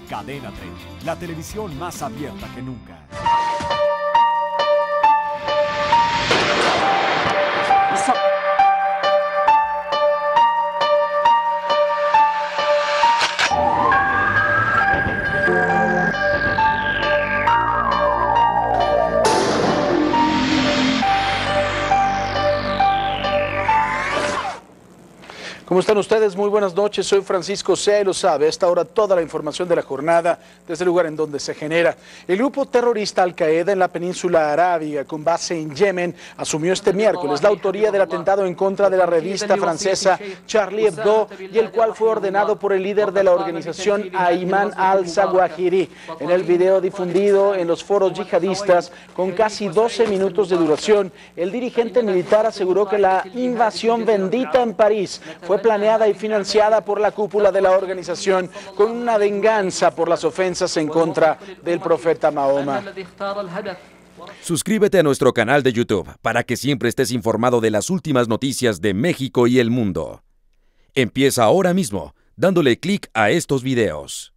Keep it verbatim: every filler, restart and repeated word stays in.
Cadena treinta, la televisión más abierta que nunca. ¿Cómo están ustedes? Muy buenas noches, soy Francisco Sea y lo sabe, a esta hora toda la información de la jornada desde el lugar en donde se genera. El grupo terrorista Al-Qaeda en la península arábiga con base en Yemen asumió este miércoles la autoría del atentado en contra de la revista francesa Charlie Hebdo y el cual fue ordenado por el líder de la organización Ayman al-Zawahiri. En el video difundido en los foros yihadistas con casi doce minutos de duración, el dirigente militar aseguró que la invasión bendita en París fue planeada y financiada por la cúpula de la organización con una venganza por las ofensas en contra del profeta Mahoma. Suscríbete a nuestro canal de YouTube para que siempre estés informado de las últimas noticias de México y el mundo. Empieza ahora mismo dándole clic a estos videos.